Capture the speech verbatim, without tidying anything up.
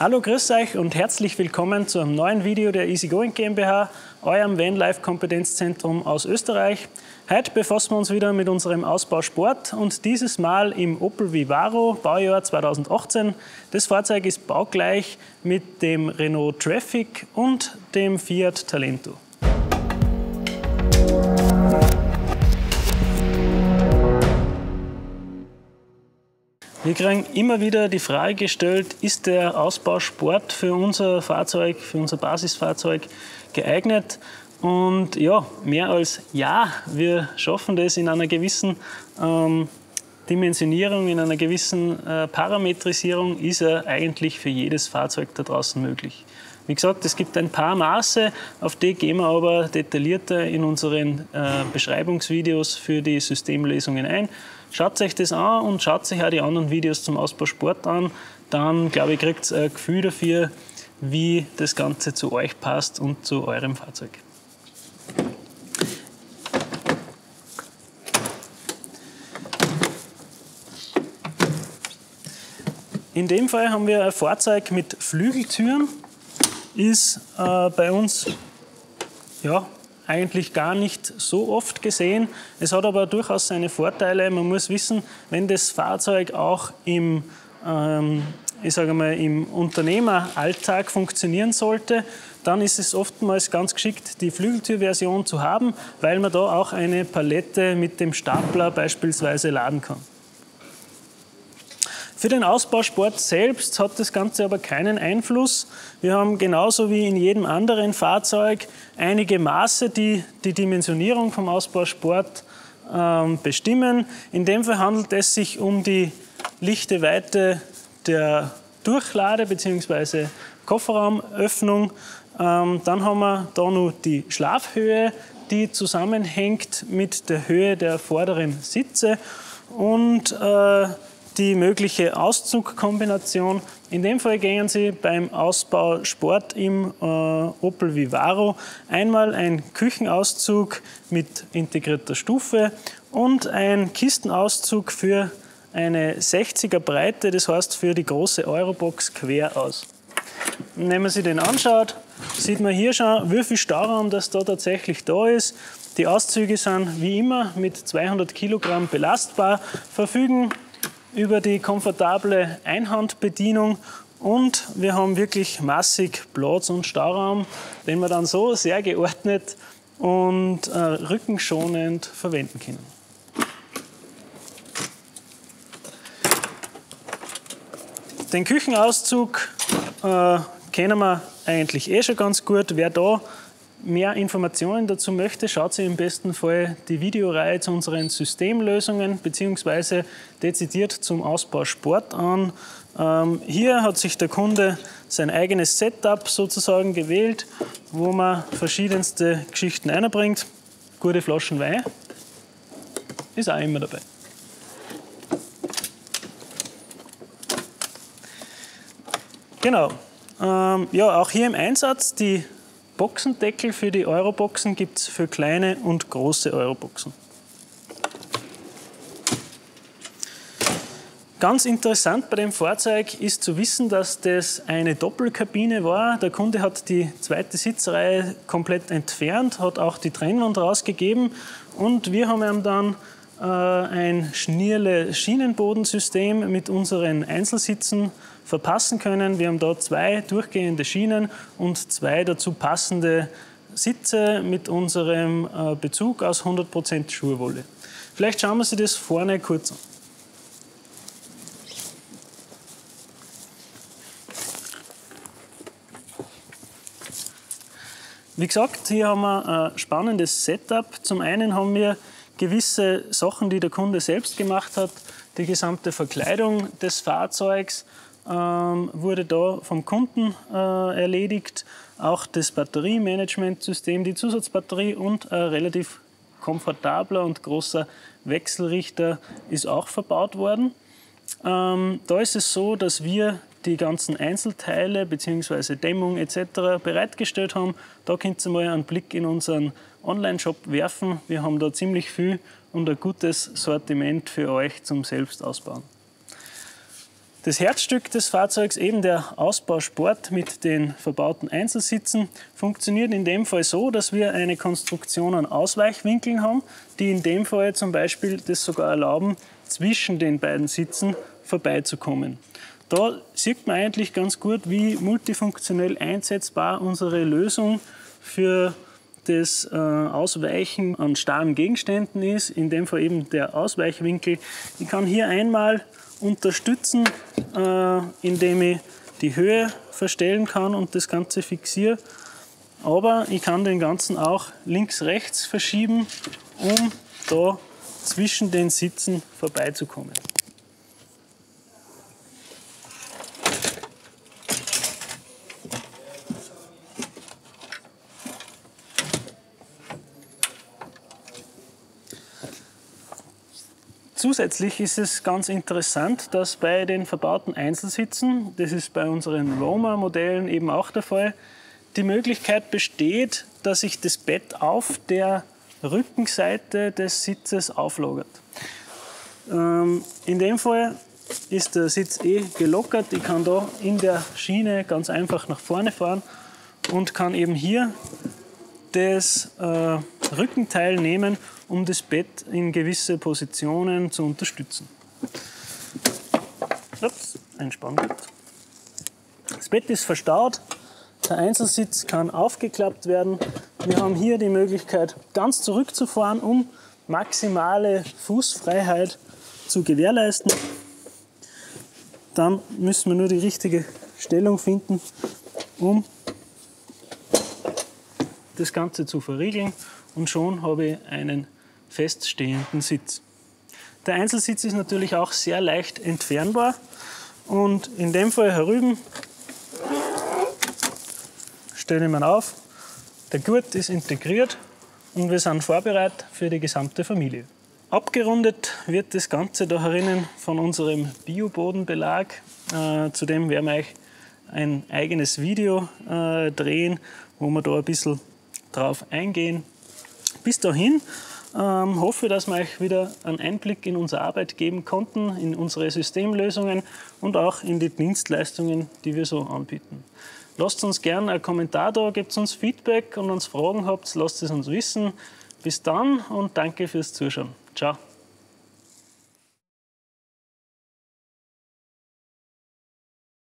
Hallo, grüß euch und herzlich willkommen zu einem neuen Video der Easygoing GmbH, eurem Vanlife-Kompetenzzentrum aus Österreich. Heute befassen wir uns wieder mit unserem Ausbau Sport und dieses Mal im Opel Vivaro, Baujahr zweitausendachtzehn. Das Fahrzeug ist baugleich mit dem Renault Trafic und dem Fiat Talento. Wir kriegen immer wieder die Frage gestellt, ist der Ausbau Sport für unser Fahrzeug, für unser Basisfahrzeug geeignet? Und ja, mehr als ja, wir schaffen das in einer gewissen ähm, Dimensionierung, in einer gewissen äh, Parametrisierung, ist er eigentlich für jedes Fahrzeug da draußen möglich. Wie gesagt, es gibt ein paar Maße, auf die gehen wir aber detaillierter in unseren äh, Beschreibungsvideos für die Systemlösungen ein. Schaut euch das an und schaut euch auch die anderen Videos zum Ausbau Sport an. Dann, glaube ich, kriegt ihr ein Gefühl dafür, wie das Ganze zu euch passt und zu eurem Fahrzeug. In dem Fall haben wir ein Fahrzeug mit Flügeltüren. Ist äh, bei uns ja, eigentlich gar nicht so oft gesehen. Es hat aber durchaus seine Vorteile. Man muss wissen, wenn das Fahrzeug auch im, ähm, ich sage mal, im Unternehmeralltag funktionieren sollte, dann ist es oftmals ganz geschickt, die Flügeltürversion zu haben, weil man da auch eine Palette mit dem Stapler beispielsweise laden kann. Für den Ausbausport selbst hat das Ganze aber keinen Einfluss. Wir haben genauso wie in jedem anderen Fahrzeug einige Maße, die die Dimensionierung vom Ausbausport ähm, bestimmen. In dem Fall handelt es sich um die lichte Weite der Durchlade- bzw. Kofferraumöffnung. Ähm, dann haben wir da noch die Schlafhöhe, die zusammenhängt mit der Höhe der vorderen Sitze und äh, die mögliche Auszugkombination. In dem Fall gehen Sie beim Ausbau Sport im äh, Opel Vivaro einmal ein Küchenauszug mit integrierter Stufe und ein Kistenauszug für eine sechziger Breite, das heißt für die große Eurobox quer aus. Und wenn man sich den anschaut, sieht man hier schon, wie viel Stauraum das da tatsächlich da ist. Die Auszüge sind wie immer mit zweihundert Kilogramm belastbar, verfügen über die komfortable Einhandbedienung und wir haben wirklich massig Platz und Stauraum, den wir dann so sehr geordnet und äh, rückenschonend verwenden können. Den Küchenauszug äh, kennen wir eigentlich eh schon ganz gut. Wer da mehr Informationen dazu möchte, schaut sich im besten Fall die Videoreihe zu unseren Systemlösungen bzw. dezidiert zum Ausbau Sport an. Ähm, hier hat sich der Kunde sein eigenes Setup sozusagen gewählt, wo man verschiedenste Geschichten einbringt. Gute Flaschen Wein ist auch immer dabei. Genau. Ähm, ja, auch hier im Einsatz die Boxendeckel für die Euroboxen gibt es für kleine und große Euroboxen. Ganz interessant bei dem Fahrzeug ist zu wissen, dass das eine Doppelkabine war. Der Kunde hat die zweite Sitzreihe komplett entfernt, hat auch die Trennwand rausgegeben und wir haben ihm dann äh, ein Schnirle-Schienenbodensystem mit unseren Einzelsitzen verpassen können. Wir haben da zwei durchgehende Schienen und zwei dazu passende Sitze mit unserem Bezug aus hundert Prozent Schurwolle. Vielleicht schauen wir uns das vorne kurz an. Wie gesagt, hier haben wir ein spannendes Setup. Zum einen haben wir gewisse Sachen, die der Kunde selbst gemacht hat. Die gesamte Verkleidung des Fahrzeugs Ähm, wurde da vom Kunden äh, erledigt. Auch das Batteriemanagementsystem, die Zusatzbatterie und ein relativ komfortabler und großer Wechselrichter ist auch verbaut worden. Ähm, da ist es so, dass wir die ganzen Einzelteile bzw. Dämmung et cetera bereitgestellt haben. Da könnt ihr mal einen Blick in unseren Online-Shop werfen. Wir haben da ziemlich viel und ein gutes Sortiment für euch zum Selbstausbauen. Das Herzstück des Fahrzeugs, eben der Ausbausport mit den verbauten Einzelsitzen, funktioniert in dem Fall so, dass wir eine Konstruktion an Ausweichwinkeln haben, die in dem Fall zum Beispiel das sogar erlauben, zwischen den beiden Sitzen vorbeizukommen. Da sieht man eigentlich ganz gut, wie multifunktionell einsetzbar unsere Lösung für das äh, Ausweichen an starren Gegenständen ist, in dem Fall eben der Ausweichwinkel. Ich kann hier einmal unterstützen, äh, indem ich die Höhe verstellen kann und das Ganze fixiere. Aber ich kann den Ganzen auch links-rechts verschieben, um da zwischen den Sitzen vorbeizukommen. Zusätzlich ist es ganz interessant, dass bei den verbauten Einzelsitzen, das ist bei unseren Roma-Modellen eben auch der Fall, die Möglichkeit besteht, dass sich das Bett auf der Rückenseite des Sitzes auflagert. Ähm, in dem Fall ist der Sitz eh gelockert. Ich kann da in der Schiene ganz einfach nach vorne fahren und kann eben hier das äh, Rückenteil nehmen, um das Bett in gewisse Positionen zu unterstützen. Ups, ein Spanngurt. Das Bett ist verstaut, der Einzelsitz kann aufgeklappt werden. Wir haben hier die Möglichkeit, ganz zurückzufahren, um maximale Fußfreiheit zu gewährleisten. Dann müssen wir nur die richtige Stellung finden, um das Ganze zu verriegeln, und schon habe ich einen feststehenden Sitz. Der Einzelsitz ist natürlich auch sehr leicht entfernbar und in dem Fall herüben stelle ich mir auf, der Gurt ist integriert und wir sind vorbereitet für die gesamte Familie. Abgerundet wird das Ganze da herinnen von unserem Biobodenbelag. Äh, zudem werden wir euch ein eigenes Video äh, drehen, wo wir da ein bisschen drauf eingehen. Bis dahin ähm, hoffe ich, dass wir euch wieder einen Einblick in unsere Arbeit geben konnten, in unsere Systemlösungen und auch in die Dienstleistungen, die wir so anbieten. Lasst uns gerne einen Kommentar da, gebt uns Feedback und wenn ihr Fragen habt, lasst es uns wissen. Bis dann und danke fürs Zuschauen. Ciao.